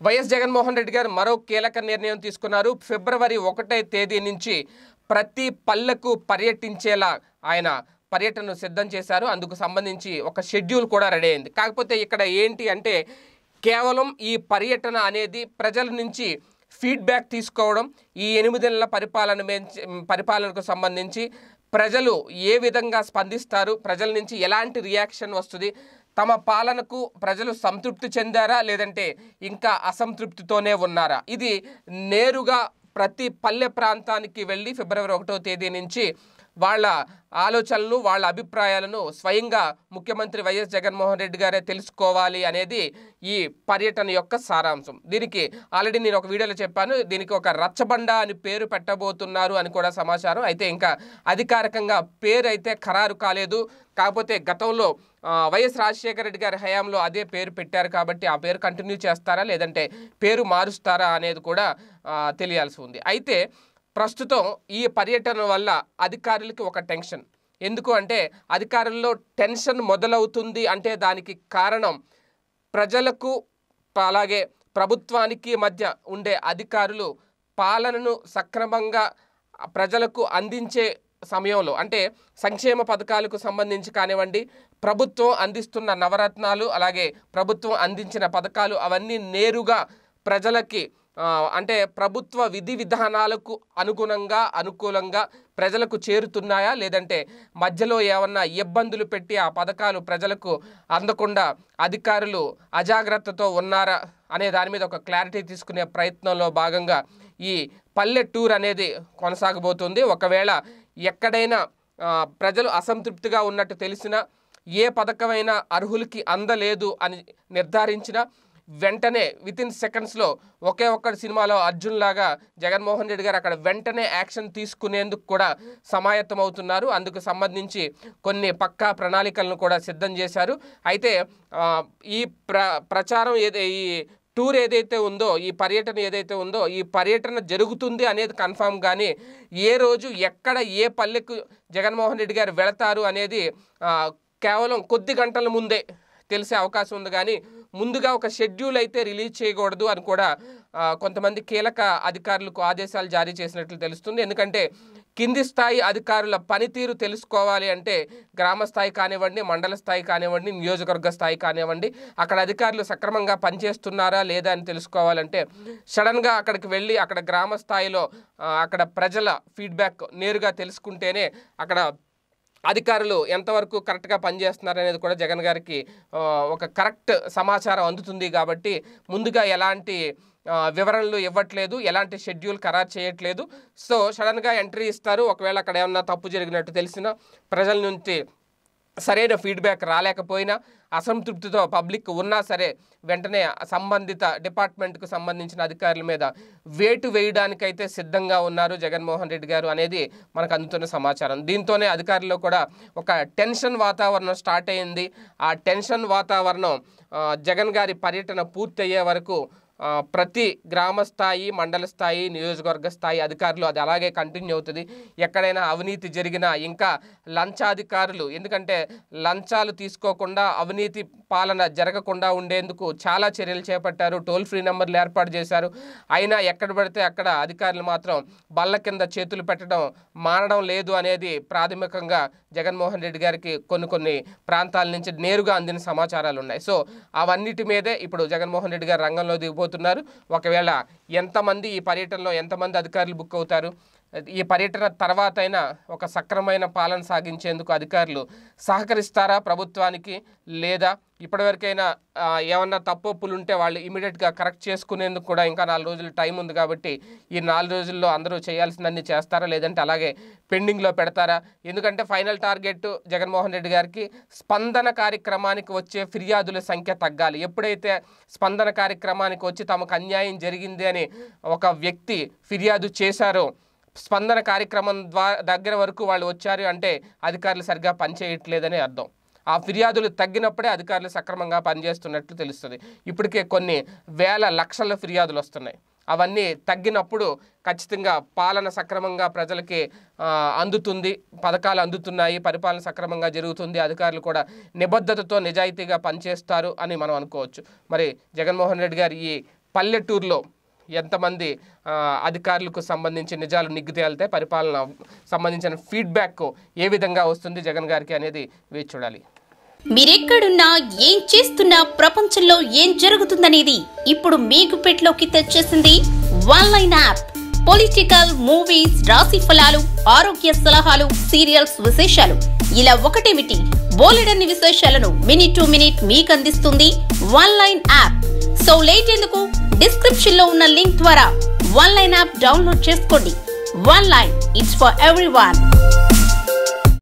YS Jaganmohan Reddy గారు మరో కీలక నిర్ణయం తీసుకున్నారు. ఫిబ్రవరి 1వ తేదీ నుంచి ప్రతి పల్లెకు పర్యటించేలా ఆయన పర్యటనను సిద్ధం చేశారు. అందుకు సంబంధించి ఒక షెడ్యూల్ కూడా రెడీ అయింది. కాకపోతే ఇక్కడ ఏంటి అంటే కేవలం ఈ పర్యటన అనేది ప్రజల నుంచి ఫీడ్బ్యాక్ తీసుకోవడం, ఈ 8 నెలల పరిపాలనకు సంబంధించి ప్రజలు ఏ విధంగా స్పందిస్తారు, ప్రజల నుంచి ఎలాంటి రియాక్షన్ వస్తుంది, తమ పాలనకు ప్రజలు సంతృప్తి చెందారా లేదంటే ఇంకా అసంతృప్తితోనే ఉన్నారా, ఇది నేరుగా ప్రతి పల్లె ప్రాంతానికి వెళ్ళి ఫిబ్రవరి 1వ తేదీ నుంచి వాళ్ళ ఆలోచనలు వాళ్ళ అభిప్రాయాలను స్వయంగా ముఖ్యమంత్రి వైఎస్ జగన్మోహన్ రెడ్డి గారే తెలుసుకోవాలి అనేది ఈ పర్యటన యొక్క సారాంశం. దీనికి ఆల్రెడీ నేను ఒక వీడియోలో చెప్పాను, దీనికి ఒక రచ్చబండ అని పేరు పెట్టబోతున్నారు అని కూడా సమాచారం. అయితే ఇంకా అధికారికంగా పేరు అయితే ఖరారు కాలేదు. కాకపోతే గతంలో వైఎస్ రాజశేఖర రెడ్డి గారి హయాంలో అదే పేరు పెట్టారు కాబట్టి ఆ పేరు కంటిన్యూ చేస్తారా లేదంటే పేరు మారుస్తారా అనేది కూడా తెలియాల్సి ఉంది. అయితే ప్రస్తుతం ఈ పర్యటన వల్ల అధికారులకి ఒక టెన్షన్. ఎందుకు అంటే అధికారుల్లో టెన్షన్ మొదలవుతుంది అంటే దానికి కారణం ప్రజలకు అలాగే ప్రభుత్వానికి మధ్య ఉండే అధికారులు పాలనను సక్రమంగా ప్రజలకు అందించే సమయంలో, అంటే సంక్షేమ పథకాలకు సంబంధించి కానివ్వండి, ప్రభుత్వం అందిస్తున్న నవరత్నాలు అలాగే ప్రభుత్వం అందించిన పథకాలు అవన్నీ నేరుగా ప్రజలకి అంటే ప్రభుత్వ విధి విధానాలకు అనుకూలంగా ప్రజలకు చేరుతున్నాయా లేదంటే మధ్యలో ఏమన్నా ఇబ్బందులు పెట్టి ఆ పథకాలు ప్రజలకు అందకుండా అధికారులు అజాగ్రత్తతో ఉన్నారా అనే దాని మీద ఒక క్లారిటీ తీసుకునే ప్రయత్నంలో భాగంగా ఈ పల్లె టూర్ అనేది కొనసాగబోతుంది. ఒకవేళ ఎక్కడైనా ప్రజలు అసంతృప్తిగా ఉన్నట్టు తెలిసినా, ఏ పథకమైనా అర్హులకి అందలేదు అని నిర్ధారించినా వెంటనే వితిన్ సెకండ్స్లో ఒకే ఒక్కటి సినిమాలో అర్జున్ లాగా జగన్మోహన్ రెడ్డి గారు అక్కడ వెంటనే యాక్షన్ తీసుకునేందుకు కూడా సమాయత్తమవుతున్నారు. అందుకు సంబంధించి కొన్ని పక్కా ప్రణాళికలను కూడా సిద్ధం చేశారు. అయితే ఈ ప్రచారం ఈ టూర్ ఏదైతే ఉందో, ఈ పర్యటన ఏదైతే ఉందో, ఈ పర్యటన జరుగుతుంది అనేది కన్ఫామ్. కానీ ఏ రోజు ఎక్కడ ఏ పల్లెకు జగన్మోహన్ రెడ్డి గారు వెళతారు అనేది కేవలం కొద్ది గంటల ముందే తెలిసే అవకాశం ఉంది. కానీ ముందుగా ఒక షెడ్యూల్ అయితే రిలీజ్ చేయకూడదు అని కూడా కొంతమంది కీలక అధికారులకు ఆదేశాలు జారీ చేసినట్లు తెలుస్తుంది. ఎందుకంటే కింది స్థాయి అధికారుల పనితీరు తెలుసుకోవాలి అంటే గ్రామ స్థాయి కానివ్వండి, మండల స్థాయి కానివ్వండి, నియోజకవర్గ స్థాయి కానివ్వండి, అక్కడ అధికారులు సక్రమంగా పనిచేస్తున్నారా లేదా అని తెలుసుకోవాలంటే సడన్గా అక్కడికి వెళ్ళి అక్కడ గ్రామ స్థాయిలో అక్కడ ప్రజల ఫీడ్బ్యాక్ నేరుగా తెలుసుకుంటేనే అక్కడ అధికారులు ఎంతవరకు కరెక్ట్గా పనిచేస్తున్నారు అనేది కూడా జగన్ గారికి ఒక కరెక్ట్ సమాచారం అందుతుంది. కాబట్టి ముందుగా ఎలాంటి వివరణలు ఇవ్వట్లేదు, ఎలాంటి షెడ్యూల్ ఖరారు చేయట్లేదు. సో సడన్గా ఎంట్రీ ఇస్తారు. ఒకవేళ అక్కడ ఏమన్నా తప్పు జరిగినట్టు తెలిసినా, ప్రజల నుంచి సరైన ఫీడ్బ్యాక్ రాలేకపోయినా, అసంతృప్తితో పబ్లిక్ ఉన్నా సరే వెంటనే సంబంధిత డిపార్ట్మెంట్కు సంబంధించిన అధికారుల మీద వేటు వేయడానికైతే సిద్ధంగా ఉన్నారు జగన్మోహన్ రెడ్డి గారు అనేది మనకు అందుతున్న సమాచారం. దీంతోనే అధికారుల్లో కూడా ఒక టెన్షన్ వాతావరణం స్టార్ట్ అయింది. ఆ టెన్షన్ వాతావరణం జగన్ గారి పర్యటన పూర్తి అయ్యే వరకు ప్రతి గ్రామ స్థాయి, మండల స్థాయి, నియోజకవర్గ స్థాయి అధికారులు అది అలాగే కంటిన్యూ అవుతుంది. ఎక్కడైనా అవినీతి జరిగినా, ఇంకా లంచాధికారులు, ఎందుకంటే లంచాలు తీసుకోకుండా అవినీతి పాలన జరగకుండా ఉండేందుకు చాలా చర్యలు చేపట్టారు. టోల్ ఫ్రీ నెంబర్లు ఏర్పాటు చేశారు. అయినా ఎక్కడ పడితే అక్కడ అధికారులు మాత్రం బల్ల కింద చేతులు పెట్టడం మానడం లేదు అనేది ప్రాథమికంగా జగన్మోహన్ రెడ్డి గారికి కొన్ని ప్రాంతాల నుంచి నేరుగా అందిన సమాచారాలు ఉన్నాయి. సో అవన్నిటి మీదే ఇప్పుడు జగన్మోహన్ రెడ్డి గారు రంగంలో దిగిపోతున్నారు. ఒకవేళ ఎంతమంది ఈ పర్యటనలో ఎంతమంది అధికారులు బుక్ అవుతారు, ఈ పర్యటన తర్వాత అయినా ఒక సక్రమైన పాలన సాగించేందుకు అధికారులు సహకరిస్తారా ప్రభుత్వానికి, లేదా ఇప్పటివరకైనా ఏమన్నా తప్పొప్పులు ఉంటే వాళ్ళు ఇమీడియట్గా కరెక్ట్ చేసుకునేందుకు కూడా ఇంకా 4 రోజులు టైం ఉంది. కాబట్టి ఈ 4 రోజుల్లో అందరూ చేయాల్సినన్ని చేస్తారా లేదంటే అలాగే పెండింగ్లో పెడతారా? ఎందుకంటే ఫైనల్ టార్గెట్ జగన్మోహన్ రెడ్డి గారికి స్పందన కార్యక్రమానికి వచ్చే ఫిర్యాదుల సంఖ్య తగ్గాలి. ఎప్పుడైతే స్పందన కార్యక్రమానికి వచ్చి తమకు అన్యాయం జరిగింది అని ఒక వ్యక్తి ఫిర్యాదు చేశారో, స్పందన కార్యక్రమం దగ్గర వరకు వాళ్ళు వచ్చారు అంటే అధికారులు సరిగ్గా పనిచేయట్లేదని అర్థం. ఆ ఫిర్యాదులు తగ్గినప్పుడే అధికారులు సక్రమంగా పనిచేస్తున్నట్లు తెలుస్తుంది. ఇప్పటికే కొన్ని వేల లక్షల ఫిర్యాదులు వస్తున్నాయి. అవన్నీ తగ్గినప్పుడు ఖచ్చితంగా పాలన సక్రమంగా ప్రజలకి అందుతుంది, పథకాలు అందుతున్నాయి, పరిపాలన సక్రమంగా జరుగుతుంది, అధికారులు కూడా నిబద్ధతతో నిజాయితీగా పనిచేస్తారు అని మనం అనుకోవచ్చు. మరి జగన్మోహన్ రెడ్డి గారు ఈ పల్లెటూరులో ఎంతమంది అధికారులకు సంబంధించి నిజాలు నిగ్గు తేలుతాయి, పరిపాలన సంబంధించిన ఫీడ్బ్యాక్ ఏ విధంగా వస్తుంది జగన్ గారికి అనేది వేచి చూడాలి. మీరెక్కడున్నా ఏం చేస్తున్నా ప్రపంచంలో ఏం జరుగుతుందనేది ఇప్పుడు మీ గుప్పెట్లోకి తెచ్చేసింది వన్లైన్ యాప్. పొలిటికల్, మూవీస్, రాశి ఫలాలు, ఆరోగ్య సలహాలు, సీరియల్స్ విశేషాలు ఇలా ఒకటేమిటి బోలెడన్ని విశేషాలను మినిట్ టు మినిట్ మీకు అందిస్తుంది వన్లైన్ యాప్. సో లేట్ ఎందుకు, డిస్క్రిప్షన్ లో ఉన్న లింక్ ద్వారా వన్లైన్ యాప్ డౌన్లోడ్ చేసుకోండి. One line, it's for everyone.